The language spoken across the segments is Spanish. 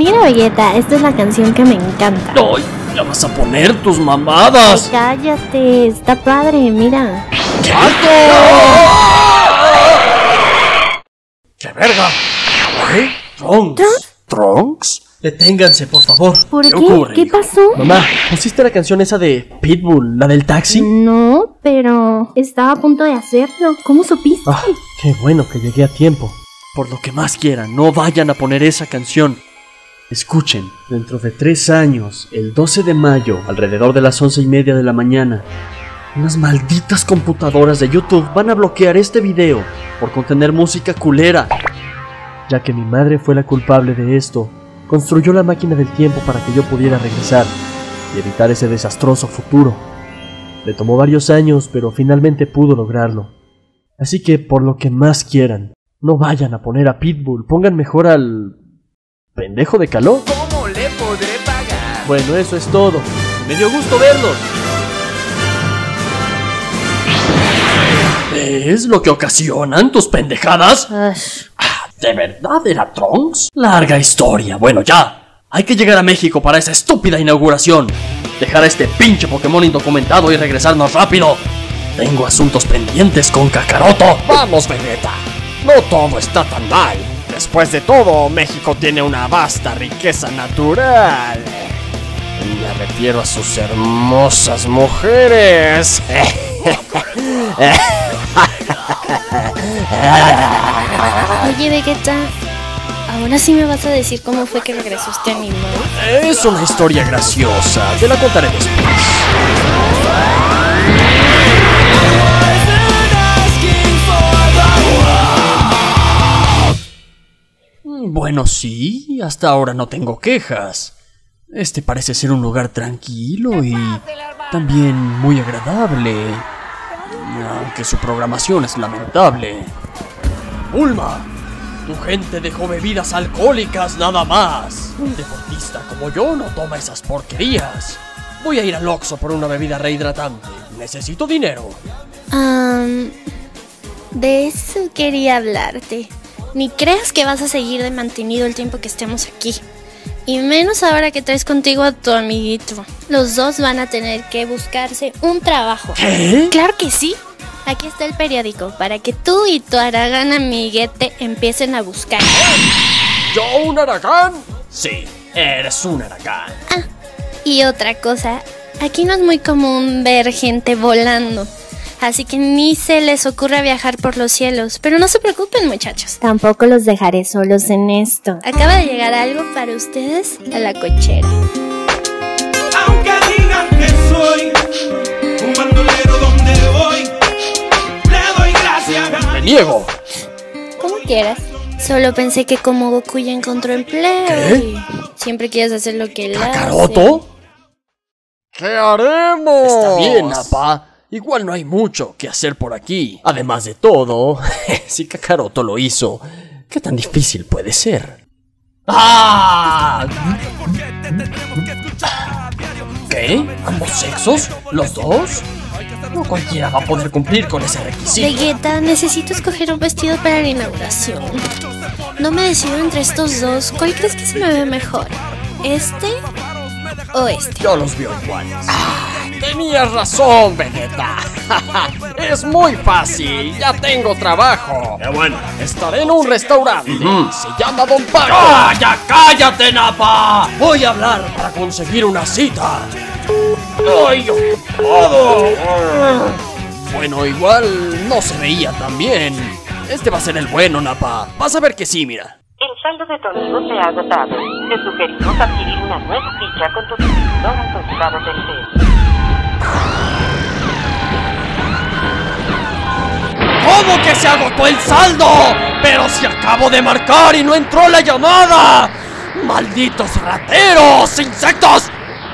Mira, Vegeta, esta es la canción que me encanta. ¡Ay! ¡Ya vas a poner tus mamadas! Ay, cállate, está padre, mira. ¡Alto! ¡Qué verga! ¿Qué? ¿Trunks? Deténganse, por favor. ¿Por qué? ocurre, ¿Qué hijo? pasó? Mamá, ¿pusiste la canción esa de Pitbull, la del taxi? No, pero estaba a punto de hacerlo. ¿Cómo supiste? Ah, qué bueno que llegué a tiempo. Por lo que más quieran, no vayan a poner esa canción. Escuchen, dentro de 3 años, el 12 de mayo, alrededor de las 11:30 de la mañana, unas malditas computadoras de YouTube van a bloquear este video por contener música culera. Ya que mi madre fue la culpable de esto, construyó la máquina del tiempo para que yo pudiera regresar y evitar ese desastroso futuro. Le tomó varios años, pero finalmente pudo lograrlo. Así que, por lo que más quieran, no vayan a poner a Pitbull, pongan mejor al... ¿pendejo de calor? ¿Cómo le podré pagar? Bueno, eso es todo. Me dio gusto verlos. ¿Es lo que ocasionan tus pendejadas? ¿De verdad era Trunks? Larga historia. Bueno, ya. Hay que llegar a México para esa estúpida inauguración. Dejar a este pinche Pokémon indocumentado y regresarnos rápido. Tengo asuntos pendientes con Kakaroto. Vamos, Vegeta. No todo está tan mal. Después de todo, México tiene una vasta riqueza natural. Me refiero a sus hermosas mujeres. Oye, Vegeta, ¿ahora sí me vas a decir cómo fue que regresaste a mi madre? Es una historia graciosa. Te la contaré después. Bueno, sí, hasta ahora no tengo quejas. Este parece ser un lugar tranquilo y también muy agradable. Aunque su programación es lamentable. Bulma, tu gente dejó bebidas alcohólicas nada más. Un deportista como yo no toma esas porquerías. Voy a ir al Oxxo por una bebida rehidratante. Necesito dinero. De eso quería hablarte. Ni creas que vas a seguir de mantenido el tiempo que estemos aquí. Y menos ahora que traes contigo a tu amiguito. Los dos van a tener que buscarse un trabajo. ¿Qué? ¡Claro que sí! Aquí está el periódico para que tú y tu Aragán amiguete empiecen a buscar. ¿Yo un Aragán? Sí, eres un Aragán. Ah, y otra cosa, aquí no es muy común ver gente volando. Así que ni se les ocurra viajar por los cielos. Pero no se preocupen, muchachos. Tampoco los dejaré solos en esto. Acaba de llegar algo para ustedes a la cochera. Aunque digan que soy un bandolero donde voy, le doy gracias. Me niego. Como quieras. Solo pensé que como Goku ya encontró empleo. ¿Qué? Y siempre quieres hacer lo que él hace. ¿Kakaroto? ¿Qué haremos? Está bien, Nappa. Igual no hay mucho que hacer por aquí. Además de todo, si Kakaroto lo hizo, ¿qué tan difícil puede ser? ¡Ah! ¿Qué? ¿Ambos sexos? ¿Los dos? No cualquiera va a poder cumplir con ese requisito. Vegeta, necesito escoger un vestido para la inauguración. No me decido entre estos dos. ¿Cuál crees que se me ve mejor? ¿Este o este? Yo los veo iguales. Tenías razón, Vegeta. Es muy fácil. Ya tengo trabajo. ¡Qué bueno! Estaré en un restaurante. Se llama Don Paco. ¡Cállate, Nappa! Voy a hablar para conseguir una cita. ¡Ay, ocupado! Bueno, igual no se veía tan bien. Este va a ser el bueno, Nappa. Vas a ver que sí, mira. El saldo de tu amigo se ha agotado. Te sugerimos adquirir una nueva ficha con tu distribuidor autorizado Telcel. ¿Cómo que se agotó el saldo? ¡Pero si acabo de marcar y no entró la llamada! ¡Malditos rateros! ¡Insectos!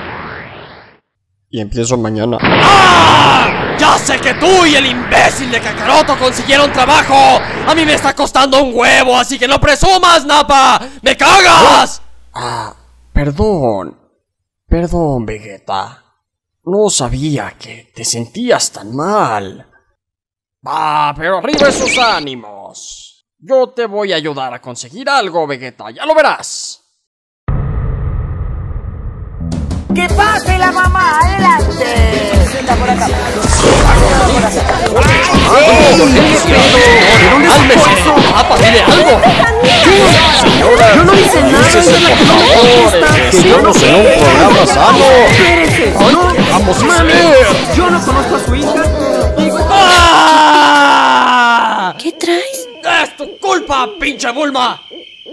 Y empiezo mañana. ¡Ah! ¡Ya sé que tú y el imbécil de Kakaroto consiguieron trabajo! ¡A mí me está costando un huevo, así que no presumas, Nappa! ¡Me cagas! Perdón. Perdón, Vegeta. No sabía que te sentías tan mal. Pero arriba esos ánimos. Yo te voy a ayudar a conseguir algo, Vegeta. Ya lo verás. ¡Que pase la mamá! ¡Adelante! Senta por acá. ¡Dile algo! Señora, yo no hice nada, ella es la que no me contesta. Que estamos en un programa sano. Espérese, no, Vamos a mami, ver. yo no conozco a su hija. ¿Qué traes? ¡Es tu culpa, pinche Bulma!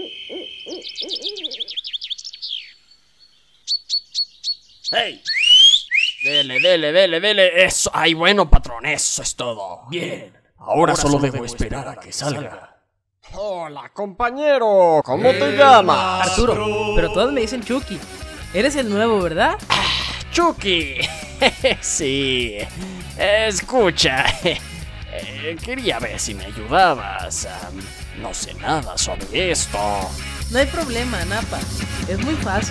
¡Hey! Dele. Eso. Ay, bueno, patrón, eso es todo. Bien. Ahora solo debo esperar a que salga. Hola, compañero. ¿Cómo te llamas? Arturo, pero todos me dicen Chucky. Eres el nuevo, ¿verdad? Chucky. Sí. Escucha. Quería ver si me ayudabas. No sé nada sobre esto. No hay problema, Napa. Es muy fácil.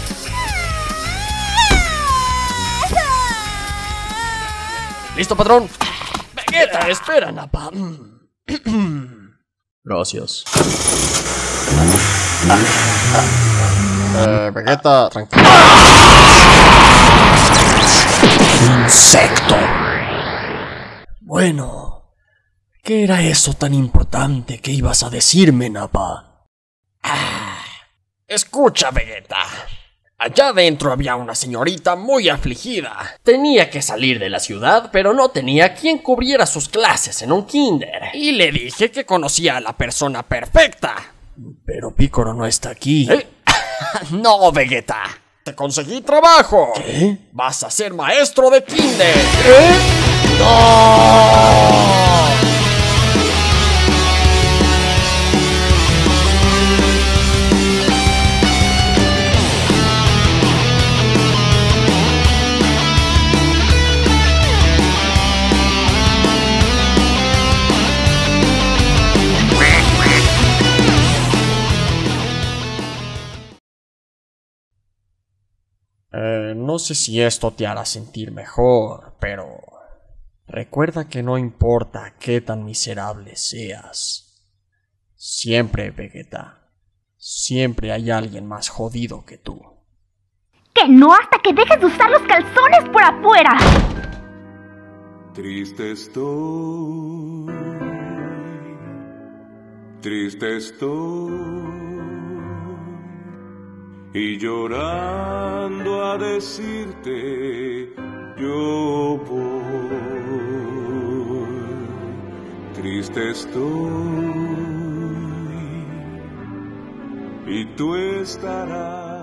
¿Listo, patrón? Vegeta, espera, Napa. Gracias. Vegeta, tranquilo. Insecto. Bueno, ¿qué era eso tan importante que ibas a decirme, Nappa? Escucha, Vegeta. Allá adentro había una señorita muy afligida. Tenía que salir de la ciudad, pero no tenía quien cubriera sus clases en un kinder. Y le dije que conocía a la persona perfecta. Pero Piccolo no está aquí. No, Vegeta. Te conseguí trabajo. ¿Qué? Vas a ser maestro de kinder. ¡No! No sé si esto te hará sentir mejor, pero recuerda que no importa qué tan miserable seas. Siempre, Vegeta, siempre hay alguien más jodido que tú. Que no hasta que dejes de usar los calzones por afuera. Triste estoy, triste estoy, y llorando a decirte yo voy. Triste estoy, y tú estarás